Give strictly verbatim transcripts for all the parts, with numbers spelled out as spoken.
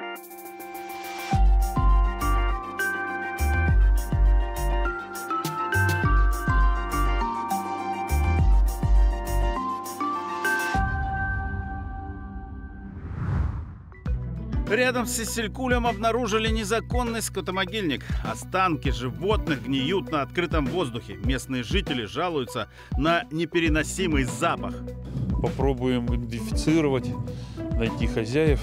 Рядом с Исилькулем обнаружили незаконный скотомогильник. Останки животных гниют на открытом воздухе. Местные жители жалуются на непереносимый запах. Попробуем идентифицировать, найти хозяев.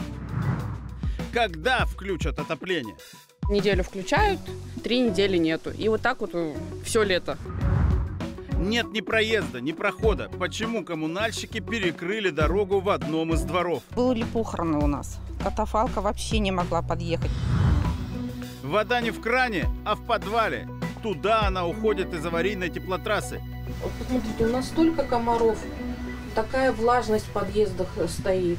Когда включат отопление? Неделю включают, три недели нету. И вот так вот все лето. Нет ни проезда, ни прохода. Почему коммунальщики перекрыли дорогу в одном из дворов? Были похороны у нас. Катафалка вообще не могла подъехать. Вода не в кране, а в подвале. Туда она уходит из аварийной теплотрассы. Вот посмотрите, у нас столько комаров. Такая влажность в подъездах стоит.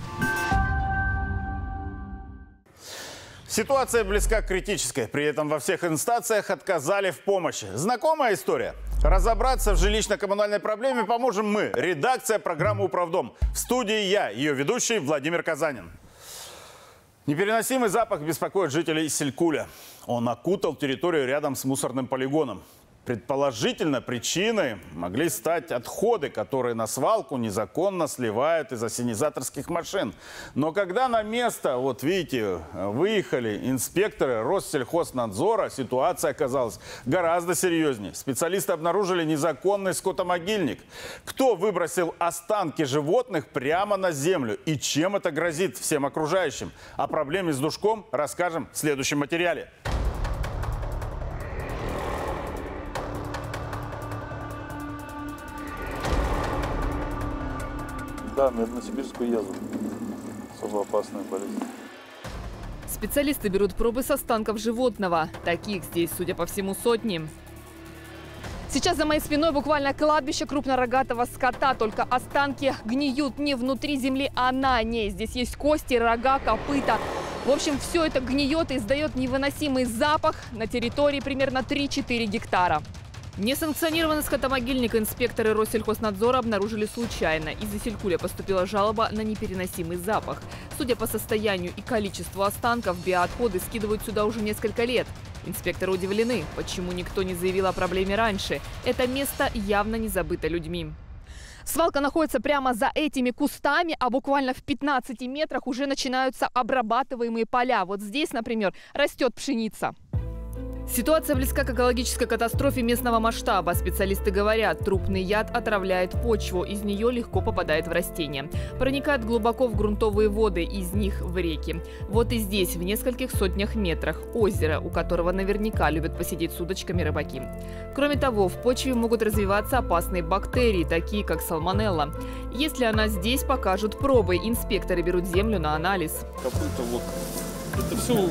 Ситуация близка к критической. При этом во всех инстанциях отказали в помощи. Знакомая история? Разобраться в жилищно-коммунальной проблеме поможем мы. Редакция программы «Управдом». В студии я, ее ведущий Владимир Казанин. Непереносимый запах беспокоит жителей Исилькуля. Он окутал территорию рядом с мусорным полигоном. Предположительно, причиной могли стать отходы, которые на свалку незаконно сливают из ассенизаторских машин. Но когда на место, вот видите, выехали инспекторы Россельхознадзора, ситуация оказалась гораздо серьезнее. Специалисты обнаружили незаконный скотомогильник. Кто выбросил останки животных прямо на землю и чем это грозит всем окружающим? О проблеме с душком расскажем в следующем материале. Да, медно-сибирскую язву. Особо опасная болезнь. Специалисты берут пробы с останков животного. Таких здесь, судя по всему, сотни. Сейчас за моей спиной буквально кладбище крупнорогатого скота. Только останки гниют не внутри земли, а на ней. Здесь есть кости, рога, копыта. В общем, все это гниет и издает невыносимый запах на территории примерно три-четыре гектара. Несанкционированный скотомогильник инспекторы Россельхознадзора обнаружили случайно. Из Исилькуля поступила жалоба на непереносимый запах. Судя по состоянию и количеству останков, биоотходы скидывают сюда уже несколько лет. Инспекторы удивлены, почему никто не заявил о проблеме раньше. Это место явно не забыто людьми. Свалка находится прямо за этими кустами, а буквально в пятнадцати метрах уже начинаются обрабатываемые поля. Вот здесь, например, растет пшеница. Ситуация близка к экологической катастрофе местного масштаба. Специалисты говорят, трупный яд отравляет почву, из нее легко попадает в растения. Проникает глубоко в грунтовые воды, из них в реки. Вот и здесь, в нескольких сотнях метрах, озеро, у которого наверняка любят посидеть с удочками рыбаки. Кроме того, в почве могут развиваться опасные бактерии, такие как сальмонелла. Если она здесь, покажут пробы. Инспекторы берут землю на анализ. Копыта, вот. Это все...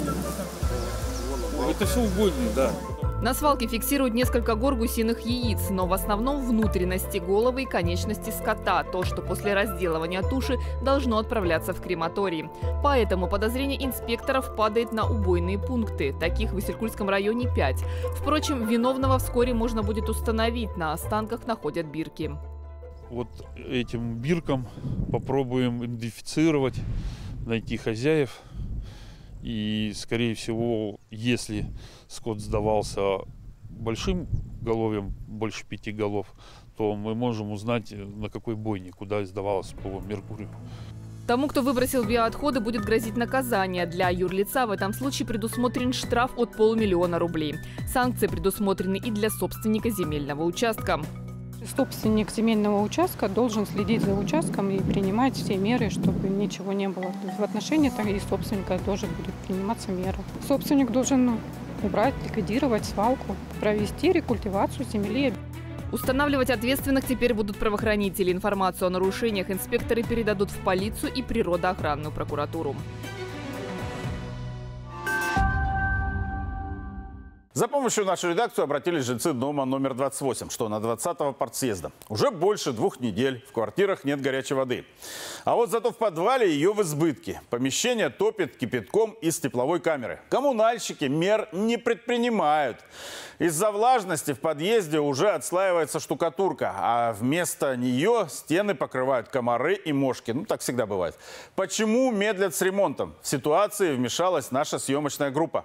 Это все угодно, да. На свалке фиксируют несколько гор гусиных яиц, но в основном внутренности, головы и конечности скота. То, что после разделывания туши должно отправляться в крематорий. Поэтому подозрение инспекторов падает на убойные пункты. Таких в Исилькульском районе пять. Впрочем, виновного вскоре можно будет установить. На останках находят бирки. Вот этим биркам попробуем идентифицировать, найти хозяев. И, скорее всего, если скот сдавался большим головьем, больше пяти голов, то мы можем узнать, на какой бойне, куда сдавалось по Меркурию. Тому, кто выбросил биоотходы, будет грозить наказание. Для юрлица в этом случае предусмотрен штраф от полумиллиона рублей. Санкции предусмотрены и для собственника земельного участка. Собственник земельного участка должен следить за участком и принимать все меры, чтобы ничего не было. В отношении и собственника тоже будет приниматься меры. Собственник должен убрать, ликвидировать свалку, провести рекультивацию земли. Устанавливать ответственных теперь будут правоохранители. Информацию о нарушениях инспекторы передадут в полицию и природоохранную прокуратуру. За помощью в нашу редакцию обратились жильцы дома номер двадцать восемь, что на двадцатого партсъезда. Уже больше двух недель в квартирах нет горячей воды. А вот зато в подвале ее в избытке. Помещение топит кипятком из тепловой камеры. Коммунальщики мер не предпринимают. Из-за влажности в подъезде уже отслаивается штукатурка, а вместо нее стены покрывают комары и мошки. Ну, так всегда бывает. Почему медлят с ремонтом? В ситуации вмешалась наша съемочная группа.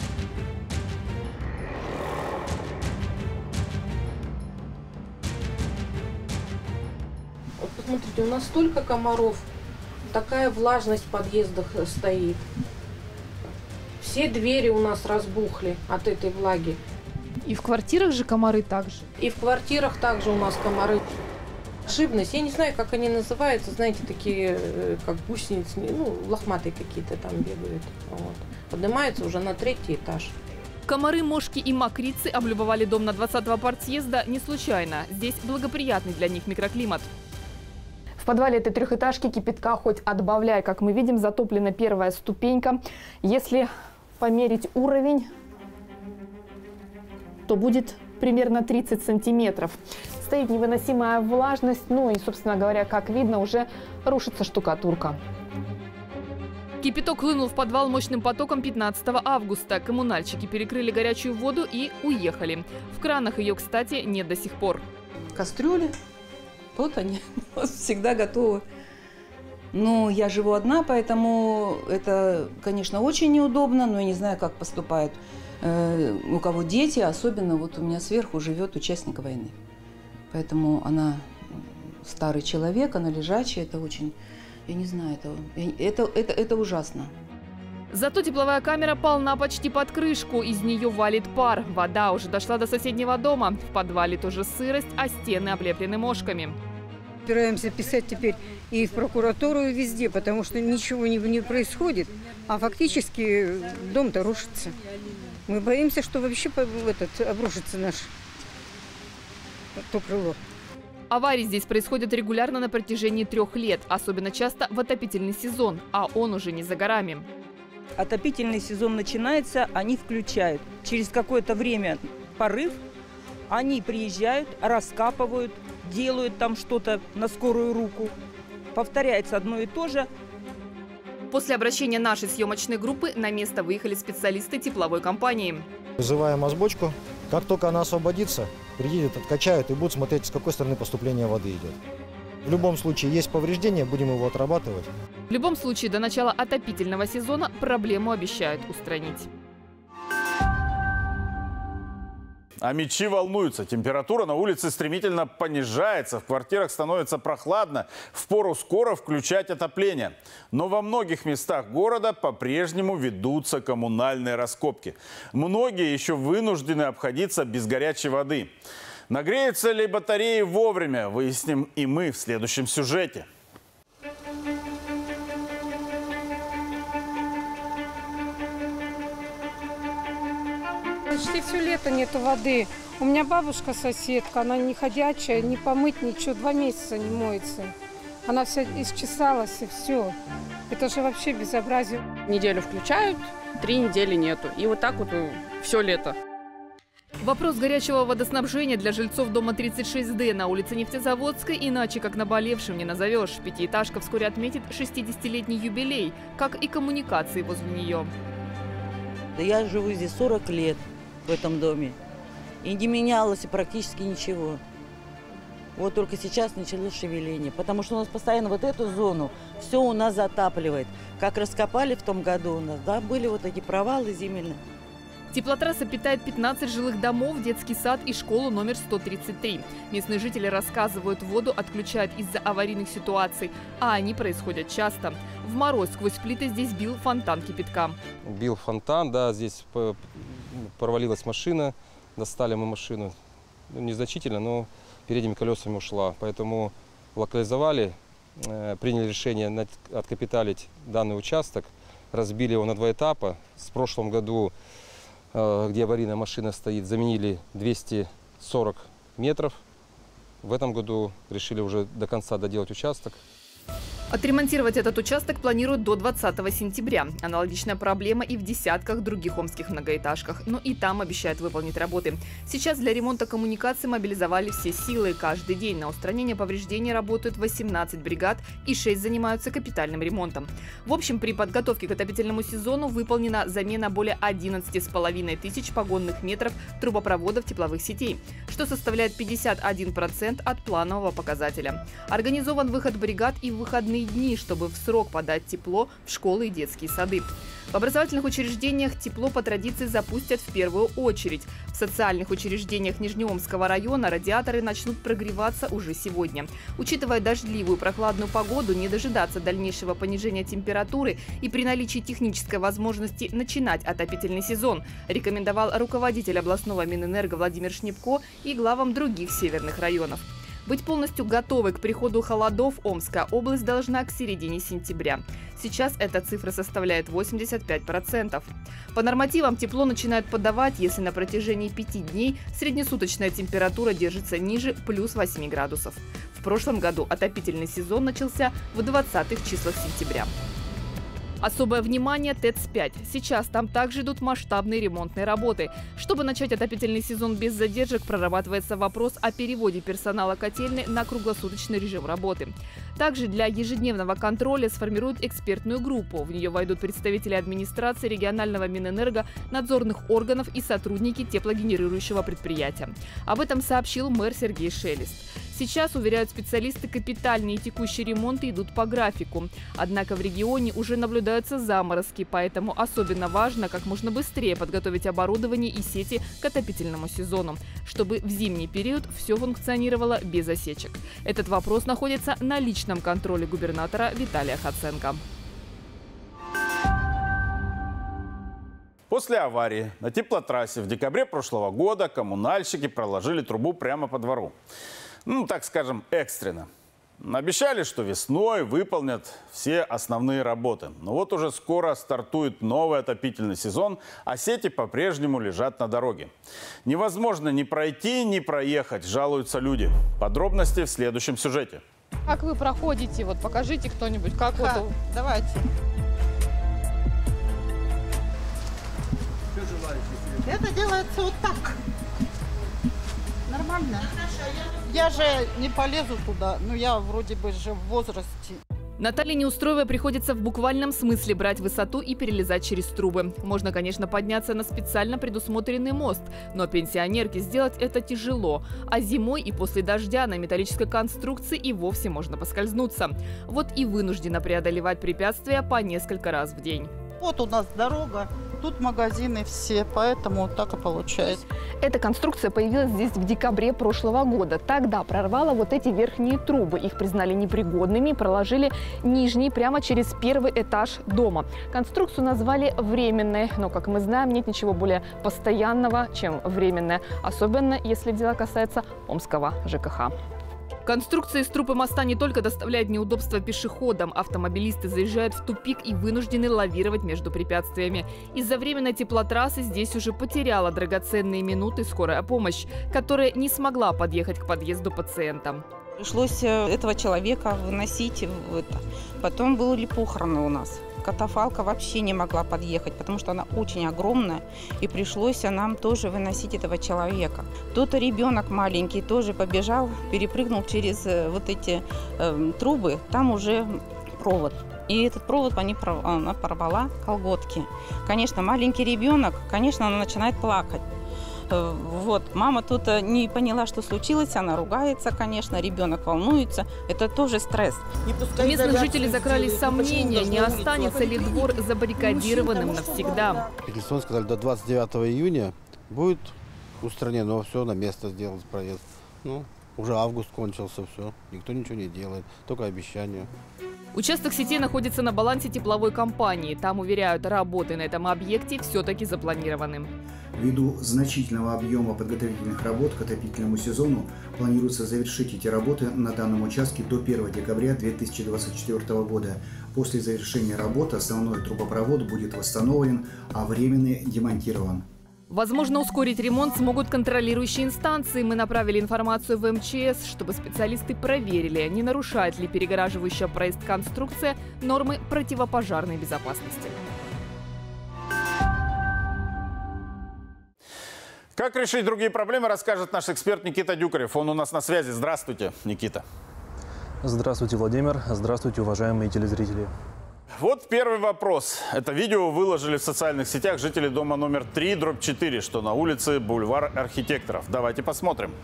Вот посмотрите, у нас столько комаров, такая влажность в подъездах стоит. Все двери у нас разбухли от этой влаги. И в квартирах же комары также. И в квартирах также у нас комары. Живность, я не знаю, как они называются, знаете, такие, э, как гусеницы, ну, лохматые какие-то там бегают. Вот. Поднимаются уже на третий этаж. Комары, мошки и мокрицы облюбовали дом на двадцатого партсъезда не случайно. Здесь благоприятный для них микроклимат. В подвале этой трехэтажки кипятка хоть отбавляй. Как мы видим, затоплена первая ступенька. Если померить уровень, то будет примерно тридцать сантиметров. Стоит невыносимая влажность, ну и, собственно говоря, как видно, уже рушится штукатурка. Кипяток хлынул в подвал мощным потоком пятнадцатого августа. Коммунальщики перекрыли горячую воду и уехали. В кранах ее, кстати, нет до сих пор. Кастрюли, вот они, всегда готовы. Но я живу одна, поэтому это, конечно, очень неудобно, но я не знаю, как поступают э, у кого дети, особенно вот у меня сверху живет участник войны. Поэтому она старый человек, она лежачая, это очень, я не знаю, это, это, это, это ужасно. Зато тепловая камера полна почти под крышку, из нее валит пар. Вода уже дошла до соседнего дома. В подвале тоже сырость, а стены облеплены мошками. Стараемся писать теперь и в прокуратуру, и везде, потому что ничего не, не происходит, а фактически дом-то рушится. Мы боимся, что вообще этот, обрушится наш то крыло. Аварии здесь происходят регулярно на протяжении трех лет, особенно часто в отопительный сезон, а он уже не за горами. Отопительный сезон начинается, они включают. Через какое-то время порыв, они приезжают, раскапывают, делают там что-то на скорую руку. Повторяется одно и то же. После обращения нашей съемочной группы на место выехали специалисты тепловой компании. Вызываем озбочку. Как только она освободится, приедет, откачают и будут смотреть, с какой стороны поступление воды идет. В любом случае, есть повреждения, будем его отрабатывать. В любом случае, до начала отопительного сезона проблему обещают устранить. А мечи волнуются. Температура на улице стремительно понижается. В квартирах становится прохладно. Впору скоро включать отопление. Но во многих местах города по-прежнему ведутся коммунальные раскопки. Многие еще вынуждены обходиться без горячей воды. Нагреются ли батареи вовремя, выясним и мы в следующем сюжете. Почти все лето нету воды. У меня бабушка соседка, она не ходячая, не помыть ничего, два месяца не моется. Она вся исчесалась и все. Это же вообще безобразие. Неделю включают, три недели нету. И вот так вот все лето. Вопрос горячего водоснабжения для жильцов дома тридцать шесть дэ на улице Нефтезаводской иначе как наболевшим не назовешь. Пятиэтажка вскоре отметит шестидесятилетний юбилей, как и коммуникации возле нее. Да я живу здесь сорок лет в этом доме. И не менялось практически ничего. Вот только сейчас началось шевеление. Потому что у нас постоянно вот эту зону все у нас затапливает. Как раскопали в том году у нас, да, были вот эти провалы земельные. Теплотрасса питает пятнадцать жилых домов, детский сад и школу номер сто тридцать три. Местные жители рассказывают, воду отключают из-за аварийных ситуаций, а они происходят часто. В мороз сквозь плиты здесь бил фонтан кипятка. Бил фонтан, да, здесь провалилась машина, достали мы машину, ну, незначительно, но передними колесами ушла. Поэтому локализовали, э, приняли решение откапиталить данный участок, разбили его на два этапа. В прошлом году, где аварийная машина стоит, заменили двести сорок метров. В этом году решили уже до конца доделать участок. Отремонтировать этот участок планируют до двадцатого сентября. Аналогичная проблема и в десятках других омских многоэтажках. Но и там обещают выполнить работы. Сейчас для ремонта коммуникаций мобилизовали все силы. Каждый день на устранение повреждений работают восемнадцать бригад и шесть занимаются капитальным ремонтом. В общем, при подготовке к отопительному сезону выполнена замена более одиннадцати с половиной тысяч погонных метров трубопроводов тепловых сетей, что составляет пятьдесят один процент от планового показателя. Организован выход бригад и в выходные дни, чтобы в срок подать тепло в школы и детские сады. В образовательных учреждениях тепло по традиции запустят в первую очередь. В социальных учреждениях Нижнеомского района радиаторы начнут прогреваться уже сегодня. Учитывая дождливую прохладную погоду, не дожидаться дальнейшего понижения температуры и при наличии технической возможности начинать отопительный сезон, рекомендовал руководитель областного Минэнерго Владимир Шнепко и главам других северных районов. Быть полностью готовой к приходу холодов Омская область должна к середине сентября. Сейчас эта цифра составляет восемьдесят пять процентов. По нормативам тепло начинают подавать, если на протяжении пяти дней среднесуточная температура держится ниже плюс восьми градусов. В прошлом году отопительный сезон начался в двадцатых числах сентября. Особое внимание ТЭЦ пять. Сейчас там также идут масштабные ремонтные работы. Чтобы начать отопительный сезон без задержек, прорабатывается вопрос о переводе персонала котельной на круглосуточный режим работы. Также для ежедневного контроля сформируют экспертную группу. В нее войдут представители администрации, регионального Минэнерго, надзорных органов и сотрудники теплогенерирующего предприятия. Об этом сообщил мэр Сергей Шелест. Сейчас, уверяют специалисты, капитальные и текущие ремонты идут по графику. Однако в регионе уже наблюдаются заморозки, поэтому особенно важно как можно быстрее подготовить оборудование и сети к отопительному сезону, чтобы в зимний период все функционировало без осечек. Этот вопрос находится на личном контроле губернатора Виталия Хаценко. После аварии на теплотрассе в декабре прошлого года коммунальщики проложили трубу прямо по двору. Ну, так скажем, экстренно. Обещали, что весной выполнят все основные работы. Но вот уже скоро стартует новый отопительный сезон, а сети по-прежнему лежат на дороге. Невозможно ни пройти, ни проехать, жалуются люди. Подробности в следующем сюжете. Как вы проходите? Вот покажите кто-нибудь, как Ха, вот... Давайте. Это делается вот так. Нормально. Я же не полезу туда, но я вроде бы же в возрасте. Наталье Неустроевой приходится в буквальном смысле брать высоту и перелезать через трубы. Можно, конечно, подняться на специально предусмотренный мост, но пенсионерке сделать это тяжело. А зимой и после дождя на металлической конструкции и вовсе можно поскользнуться. Вот и вынуждена преодолевать препятствия по несколько раз в день. Вот у нас дорога, тут магазины все, поэтому так и получается. Эта конструкция появилась здесь в декабре прошлого года. Тогда прорвало вот эти верхние трубы. Их признали непригодными и проложили нижние прямо через первый этаж дома. Конструкцию назвали временной, но, как мы знаем, нет ничего более постоянного, чем временное. Особенно, если дело касается Омского ЖКХ. Конструкция из труб и моста не только доставляет неудобства пешеходам. Автомобилисты заезжают в тупик и вынуждены лавировать между препятствиями. Из-за временной теплотрассы здесь уже потеряла драгоценные минуты скорая помощь, которая не смогла подъехать к подъезду пациента. Пришлось этого человека выносить. В это. Потом были похороны у нас. Катафалка вообще не могла подъехать, потому что она очень огромная, и пришлось нам тоже выносить этого человека. Тот ребенок маленький тоже побежал, перепрыгнул через вот эти э, трубы, там уже провод. И этот провод они, она порвала колготки. Конечно, маленький ребенок, конечно, она начинает плакать. Вот. Мама тут не поняла, что случилось, она ругается, конечно, ребенок волнуется. Это тоже стресс. У местных жителей закрались сомнения, не останется ли двор забаррикадированным навсегда. Пеклисон сказали, до двадцать девятого июня будет устранено, все на место сделать проезд. Ну, уже август кончился, все, никто ничего не делает, только обещания. Участок сетей находится на балансе тепловой компании. Там, уверяют, работы на этом объекте все-таки запланированы. Ввиду значительного объема подготовительных работ к отопительному сезону планируется завершить эти работы на данном участке до первого декабря две тысячи двадцать четвёртого года. После завершения работы основной трубопровод будет восстановлен, а временный демонтирован. Возможно, ускорить ремонт смогут контролирующие инстанции. Мы направили информацию в эм че эс, чтобы специалисты проверили, не нарушает ли перегораживающая проезд конструкция нормы противопожарной безопасности. Как решить другие проблемы, расскажет наш эксперт Никита Дюкарев. Он у нас на связи. Здравствуйте, Никита. Здравствуйте, Владимир. Здравствуйте, уважаемые телезрители. Вот первый вопрос. Это видео выложили в социальных сетях жители дома номер три, дробь четыре, что на улице Бульвар Архитекторов. Давайте посмотрим.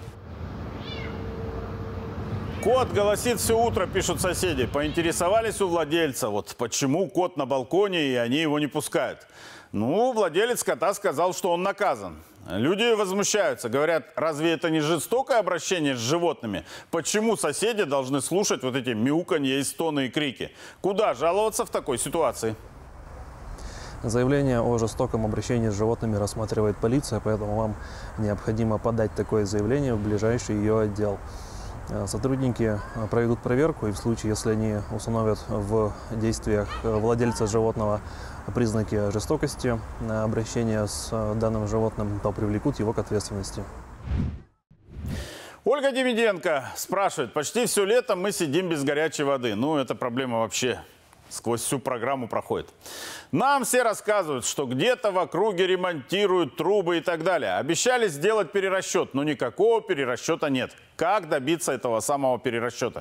Кот голосит все утро, пишут соседи. Поинтересовались у владельца, вот почему кот на балконе и они его не пускают. Ну, владелец кота сказал, что он наказан. Люди возмущаются, говорят, разве это не жестокое обращение с животными? Почему соседи должны слушать вот эти мяуканья и стоны и крики? Куда жаловаться в такой ситуации? Заявление о жестоком обращении с животными рассматривает полиция, поэтому вам необходимо подать такое заявление в ближайший ее отдел. Сотрудники проведут проверку, и в случае, если они установят в действиях владельца животного признаки жестокости на обращение с данным животным, то привлекут его к ответственности. Ольга Демиденко спрашивает, почти все лето мы сидим без горячей воды. Ну, эта проблема вообще сквозь всю программу проходит. Нам все рассказывают, что где-то в округе ремонтируют трубы и так далее. Обещали сделать перерасчет, но никакого перерасчета нет. Как добиться этого самого перерасчета?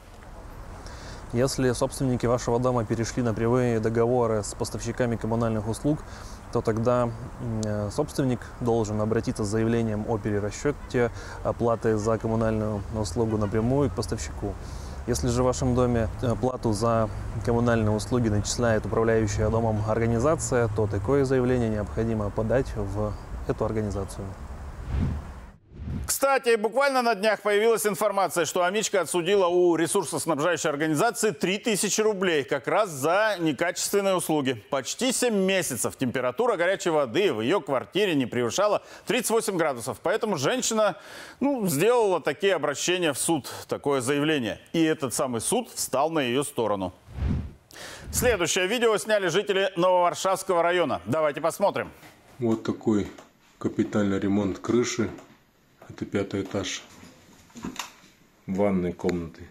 Если собственники вашего дома перешли на прямые договоры с поставщиками коммунальных услуг, то тогда собственник должен обратиться с заявлением о перерасчете оплаты за коммунальную услугу напрямую к поставщику. Если же в вашем доме плату за коммунальные услуги начисляет управляющая домом организация, то такое заявление необходимо подать в эту организацию. Кстати, буквально на днях появилась информация, что Амичка отсудила у ресурсоснабжающей организации три тысячи рублей как раз за некачественные услуги. Почти семь месяцев температура горячей воды в ее квартире не превышала тридцать восемь градусов. Поэтому женщина ну, сделала такие обращения в суд, такое заявление. И этот самый суд встал на ее сторону. Следующее видео сняли жители Нововаршавского района. Давайте посмотрим. Вот такой капитальный ремонт крыши. Это пятый этаж ванной комнаты,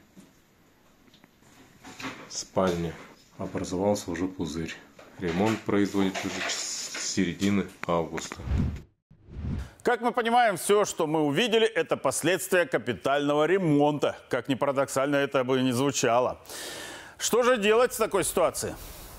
спальня. Образовался уже пузырь. Ремонт производится уже с середины августа. Как мы понимаем, все, что мы увидели, это последствия капитального ремонта. Как ни парадоксально это бы ни звучало. Что же делать в такой ситуации?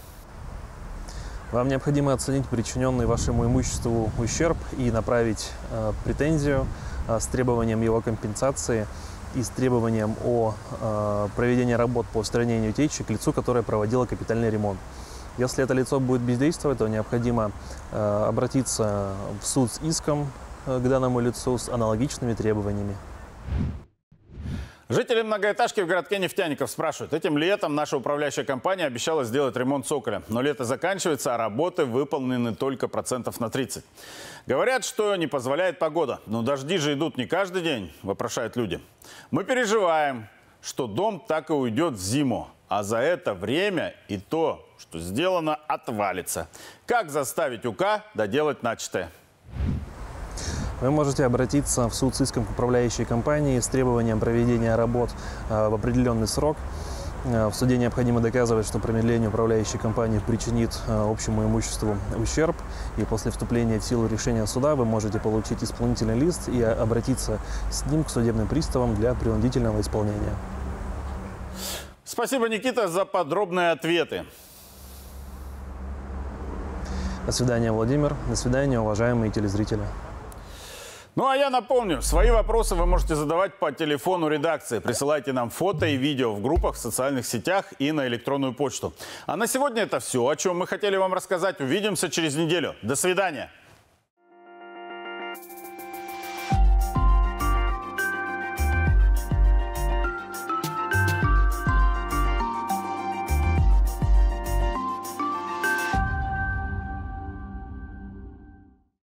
Вам необходимо оценить причиненный вашему имуществу ущерб и направить э, претензию э, с требованием его компенсации и с требованием о э, проведении работ по устранению утечек к лицу, которое проводило капитальный ремонт. Если это лицо будет бездействовать, то необходимо э, обратиться в суд с иском э, к данному лицу с аналогичными требованиями. Жители многоэтажки в городке Нефтяников спрашивают, этим летом наша управляющая компания обещала сделать ремонт цоколя. Но лето заканчивается, а работы выполнены только процентов на тридцать. Говорят, что не позволяет погода. Но дожди же идут не каждый день, вопрошают люди. Мы переживаем, что дом так и уйдет в зиму. А за это время и то, что сделано, отвалится. Как заставить УК доделать начатое? Вы можете обратиться в суд с иском к управляющей компании с требованием проведения работ в определенный срок. В суде необходимо доказывать, что промедление управляющей компании причинит общему имуществу ущерб. И после вступления в силу решения суда вы можете получить исполнительный лист и обратиться с ним к судебным приставам для принудительного исполнения. Спасибо, Никита, за подробные ответы. До свидания, Владимир. До свидания, уважаемые телезрители. Ну а я напомню, свои вопросы вы можете задавать по телефону редакции. Присылайте нам фото и видео в группах, в социальных сетях и на электронную почту. А на сегодня это все, о чем мы хотели вам рассказать. Увидимся через неделю. До свидания.